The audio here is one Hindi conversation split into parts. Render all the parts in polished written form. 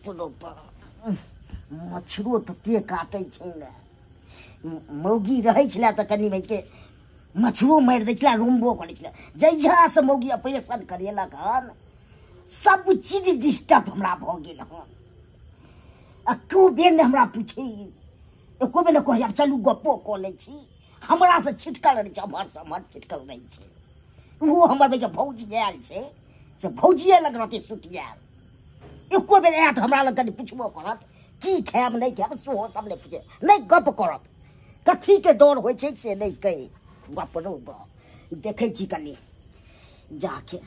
मच्छरो तते काटे छै ने मौगी रहै छलै तऽ कनि के मच्छरो मारि दै छलै रुम्बो करै छलै जहिया से मौगी ऑपरेशन करेलक हन सब चीज डिस्टर्ब हमरा भऽ गेल हन एको बेर ने हमरा पूछे एको बेर ने कहे चलू गप्पो कऽ लै छी हमरा से छिटकल रहै छै हमर से हमर छिटकल रहै छै ओहो हमर भैया भौजी आयल छै से भौजिए लग रहतै सुतियाल एको बेर आयत हमरा लग कनि पुछबो करत की खायब नहीं खायब सेहो सब नहीं पूछे नहीं गप करत कथी के डर होइ छै से नहीं कहे गप रो देखै छी कनि जाके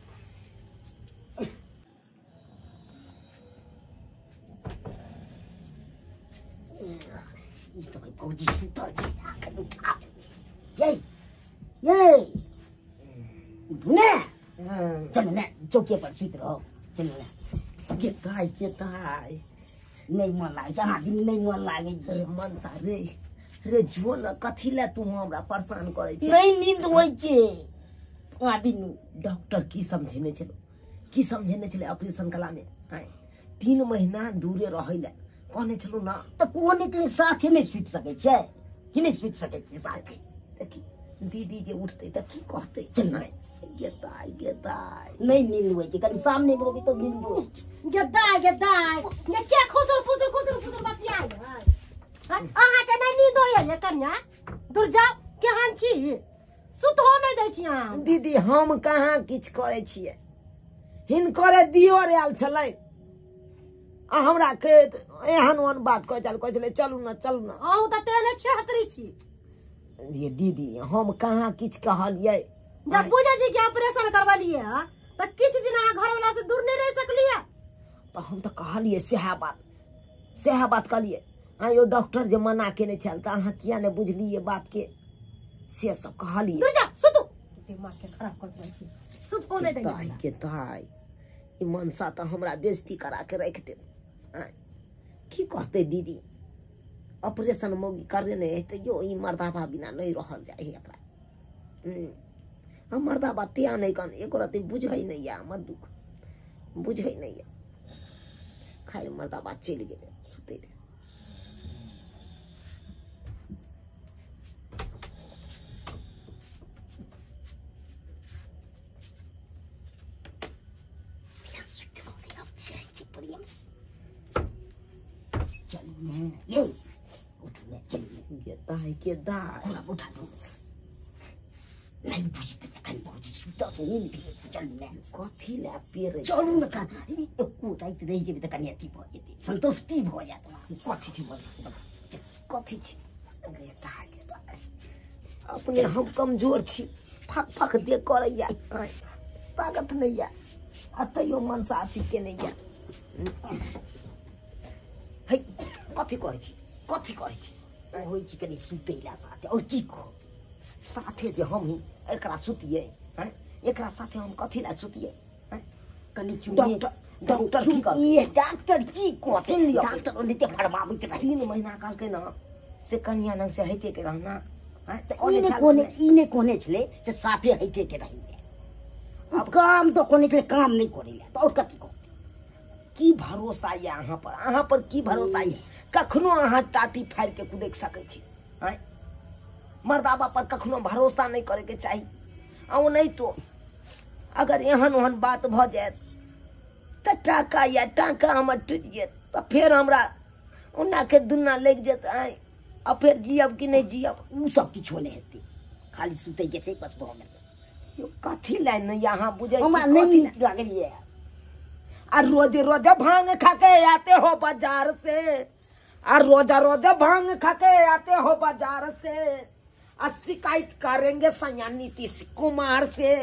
तो भौजी सुतल छै आखन उठा ये ने चल ने चौके पर सुत रहो चल ने के ताई नहीं मन लागे जहाँ दिन नहीं मन लागे रे मन सा रे जो न कथी ले तू हमरा परेशान करे छै नहीं नींद होय छै अभी डॉक्टर की समझेने छले ऑपरेशन कला में 3 महीना दूरे रहै ले कहने छलो ना तो कोने के साथे नहीं सुत सके छै कि नहीं सुत सके छै साथे देखी दीदी जे उठते त की कहते चल ना गेदाई नहीं नींद होय छै कनी सामने में रोबी तो नींद हो गेदाई ये क्या खुदर बतिया अहाँ के नहीं नींद होय ये कन्या दूर जाओ केहन छी सुत हो नहीं दै छी अहाँ दीदी हम कहाँ किछ करे छियै हिनकरे दियोर आयल छलै आ हमरा के एहन ओहन बात कहै छलै चलू ना अहूँ त तेने 76 छी ये दीदी हम कहाँ किछ कहलियै जब पूजा जी के ऑपरेशन करवालिए त किछ दिन अहाँ घर वाला से दूर नहीं रह सकलिए तो हम तो कहलिए सेहा बात कहलिए यो डॉक्टर जे मना केने छल त अहाँ किया ने बुझलिए बात के से सब कहलिए दूर जा सुतू दिमाग के खराब कर दै छी सुत को नहीं दै के ताई ई मनसा त हमरा बेइज्जती करा के रख दे की कहते दीदी ऑपरेशन मौगी करे नहीं है तो यो ई मर्दाबा बिना नहीं रहल जाए एकरा हम मर्दाबा तिया नहीं कन एको रति बुझै नहीं या हमर दुख बुझै नहीं या खाली मर्दाबा चल गेले सुते दे ये उठने चलिए के दाई उठा लो नहीं बुझते कहीं भौजी सुता से नींद भी चलने कथी ले पेरे चलू न का एको रात रह जेबे त कनी अथी भ जेते संतुष्टि भ जात कथी छी बोल कथी छी अपने हम कमजोर छी फक दे करैया ताकत नहीं या अतयो मन साथी के नहीं या हे कथी कहै छी होई छी कनी सुतेला साथे और की कह साथे जे हम ही एकरा सुतिए एकरा साथे हम कथी ला सुतिए कनी चुनी डॉक्टर की कहै ये डॉक्टर की कहते डॉक्टर ओनिते फरमाबैत रही 3 महीना काल के ना से कन्या नंग से हटे के रहना इने कोने छले से साफे हटे के रही अब काम तो कोने के काम नहीं करेला तो और कथी की भरोसा है अहाँ पर की भरोसा है कखनो अहाँ टाटी फाड़ के कुदेक सकै छी मर्दाबा पर कखनो भरोसा नहीं करे के चाहिए आ नहीं तो अगर एहन ओहन बात भ जाए त टाका हमर टूट जाए तो फिर हमरा ओना के दुना लग जात आ फिर जियब कि नहीं जियब उ सब किछो नहीं हेतै खाली सुते के छै बस भ गेल यो कथी लाइन यहाँ बुझै छी हमरा नहीं लागलिए आ रोज भांग खा के आते हो बाजार से रोजा भांग खा के आते हो बाजार से शिकायत करेंगे सैया नीतीश कुमार से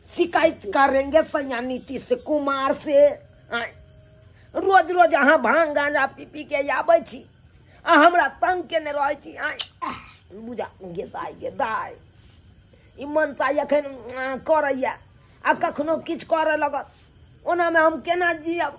रोज अहाँ भांग गांजा पी के आबै छी आ हमरा तंग केने रहै छी बुझा गेदाई ई मनसा एखन करैया आ कखनो किछ करे लगत ओना में हम केना जियब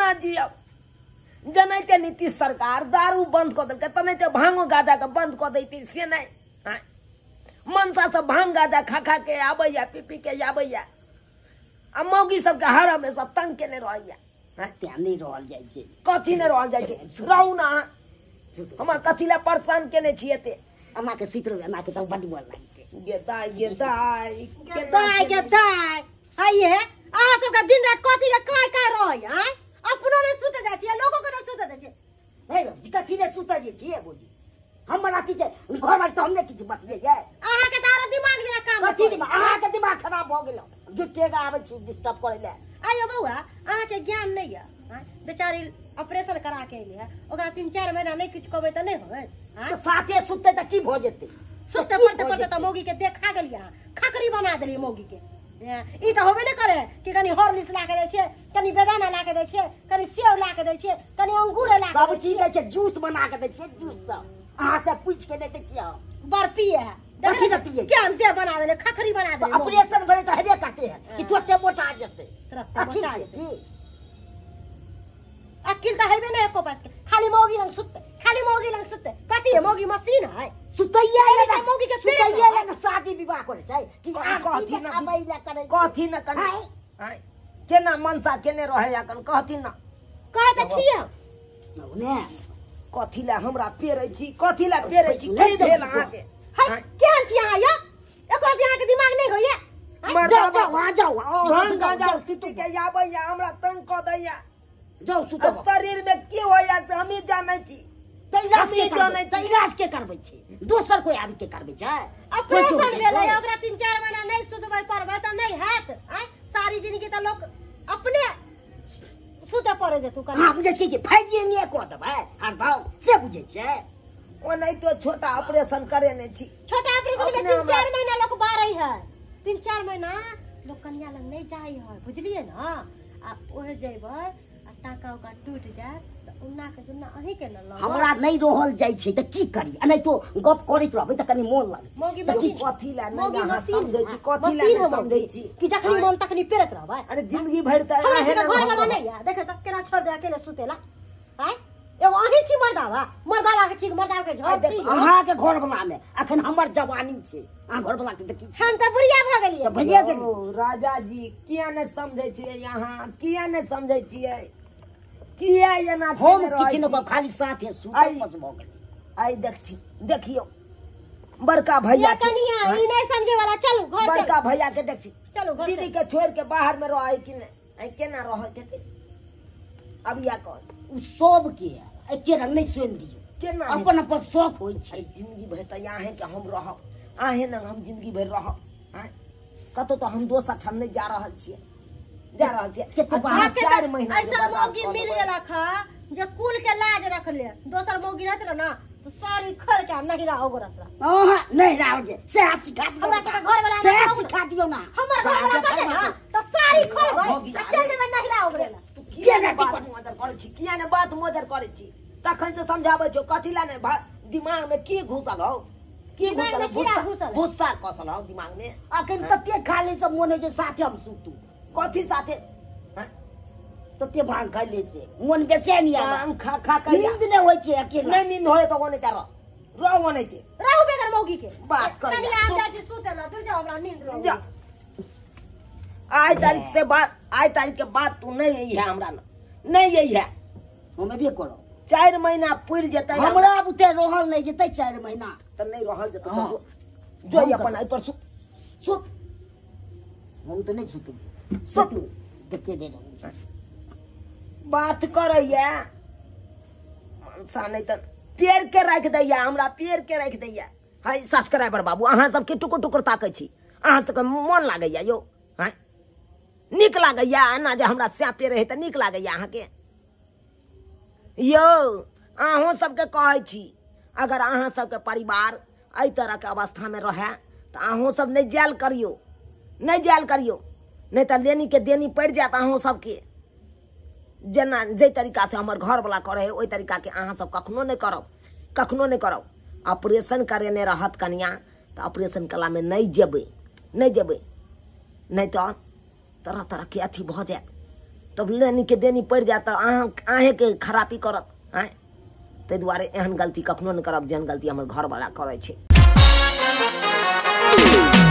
जनैते नीतीश सरकार दारू बंद कर देलकै तनैते भांगो गाजा के बंद कर दैते से नहीं मनसा सब भांग गाजा खा के आबैया पी के आबैया आ मौगी सब के हर में सब तंग केने रहैया त्या नहीं रहल जाय छै कथी ने रहल जाय छै रहू ना हमर कथी ला परेशान केने छियै ते अम्मा के सुत रहे अम्मा के तो बड़ी बोल लागे गेदाई हाय है आ सब का दिन रात कथी का काय रहय हैं अपनो ने सुत जाय छै लोगो के न सुत दै छै नहीं रो कथी ने सुत जे छियै बोली हम बनाती छै घर वाली तो हमने किछ बतियै ये अहाँ के तारा दिमाग जेना काम कथी दिमाग अहाँ के दिमाग खराब भ गेल जुटे के आबै छी डिस्टर्ब करे ले आयो बौआ अहाँ के ज्ञान नहीं है बेचारी ऑपरेशन करा के एले ओकरा 3-4 महीना नहीं किछ कहबै त नहीं होय तो साथे सुतते त की भ जेतै सुते पड़ते त मौगी के देखा गेलिया खकरी बना देलिए मौगी के ई त होबे न करे कि कनी हॉर्लिक्स ला के दै छै कनी बेदाना ला के दै छै कनी सेव ला के दै छै कनी अंगूर ला के सब चीज दै छै जूस बना के दै छै जूस सब अहाँ से पूछ के देते छियै बर्फी है कथी न पिए क्या अंते बना देले खखरी बना देले ऑपरेशन करे त हेबे करते हैं कि तुरते मोटा जेते तुरते मोटा छै जेतै। अकिल त हेबे नै एको पास के खाली मौगी लंग सुते खाली मौगी लंग सुते कथी है मौगी मशीन है सुतैया अरे मौगी के पेट सुतैया ले शादी विवाह करे छै कि आ कथी कथी न न अबै ले करे कथी न कनी केना मनसा केने रहै अखन कहती न कहे त छियै ने कथी ला हमरा पेरै छी कथी ला पेरै छी की भेल अहाँ के है केहन छी अहाँ या एको भी अहाँ के दिमाग नहीं होइए जाओ जाओ वहां जाओ भंग गांजा टूटी के आबै या हमरा तंग क दैया जाओ सुतो शरीर में की होया से हमी जानै छी इलाज के जानै त इलाज के करबै छै दोसर कोई आबि के करबै छै ऑपरेशन भेलै ओकरा 3-4 महीना नहीं सुतबै करबै त नहीं हैत सारी जिंदगी त लोग अपने सुते पड़े दे तू कनी हां बुझै छी कि फाइडिए नहीं को देबै हर भाव से बुझै छै ओ नहीं तो छोटा ऑपरेशन करे ने छी छोटा ऑपरेशन में 3-4 महीना लोग बारई है 3-4 महीना लोग कन्या लग नहीं जाई है बुझलिए ना आ ओहे जेबै आ टाका ओका टूट जाए त उन्ना के दुन्ना अही के न लग हमरा नहीं रहल जाय छै त की करी आ नहीं तो गप करैत रहबै त कनी मोन लागे मौगी कथी ला मौगी नहीं मशीन समझै छी कथी ला नहीं समझै छी कि जखनी मन तखनी पेरत रहबै अरे जिंदगी भर त हमरा आहे से घर वाला ना नहीं है देखे त केना छोड़ दे अकेले सुतेला हैं एगो अही छी मर्दावा के छी मर्दावा के झड़ छी अहाँ के घर वाला में अखन हमर जवानी छै अहाँ घर वाला के देखी हम त बुढ़िया भ गेलिए त भैया के राजा जी किया नहीं समझै छियै यहाँ किया नहीं समझै छियै किया एना हम केने रहै किछ न छी? खाली साथे सुतल बस भ गेल आई देखियो बड़का भैया ये कनिया ई नहीं समझे वाला चल घर चल बड़का भैया के देखी चलो घर दीदी के छोड़ के बाहर में रह कि नहीं आई केना रह के अब या कह उ सब के एके रंग नहीं सुन दियो केना अपन अपन शौक होय छै जिंदगी भर त यहाँ के हम रहब आहे न हम जिंदगी भर रहब कतो तो हम दोसर ठाम नहीं जा रहल छियै केतो बाहर 4 महीना के ऐसा बर्दाश्त मौगी कर मिल लेबै। गेला खा जे कुल के लाज रख ले दोसर मौगी रहत रह ना तो सारी खर के नहिरा ओगरत रह ओह नहीं राव जे से हाथ सिखा दियो हमरा सबके घर वाला से नहीं हाथ सिखा दियो ना हमर घर वाला कटे ना तो सारी खर भाई चल जेबे नहिरा ओगरेला किया ने बात मोजर करे छी किया ने बात मोजर करे छी तखन से समझाबै छौ कथी ला ने दिमाग में की घुसल हो की दिमाग में कीड़ा घुसल है? भूसा कसल हो दिमाग में अखन तते खाली से मोने जे साथे हम सुतू कथी साथे तते भांग खा लेते मन बेचैनी आ पान खा खा कर नींद नहीं होय छै अकेला नहीं नींद होए तो ओने तारा रह ओने ते रहू बेगर मौगी के बात कर कनी आ जा सुतेला तू जा हमरा नींद रहो जा आज तारीख के बाद तू नहीं यही है हमरा नहीं यही है हमें भी करो 4 महीना पुर जेतै हमरा बुते रहल नहीं जेतै 4 महीना त नहीं रहल जेतै हाँ। जो अपन आई पर सुत हम तो नहीं सुतू सुतू देखे दे दो बात करैया मनसा नहीं त पेड़ के राख दैया हमरा पेड़ के राख दैया हाय सब्सक्राइबर बाबू अहाँ सब के टुकुर टुकुर ताकै छी अहाँ सबके मन लागैया यो हाय निक लागैया एना जे हमरा स्यापे रहे त निक लागैया अहाँ के यो अहों सबके कहै छी अगर अहाँ सबके परिवार एहि तरह के अवस्था में रहे तो अहों सब नहीं जायल करियो नहीं तो लेनी के देनी पड़ जात अहों सबके जेना जे तरीका से हमर घर वाला करे है ओहि तरीका के अहाँ सब कखनो नहीं करब ऑपरेशन करेने रहत कनिया तो ऑपरेशन कला में नहीं जेबै नहीं तो तरह तरह के अथी भ जाए तब लेनी के देनी पड़ जाए तो अहें के खराबी करत ताहि दुआरे एहन गलती कखनो नहीं करब जेहन गलती हमर घर वाला करे छै।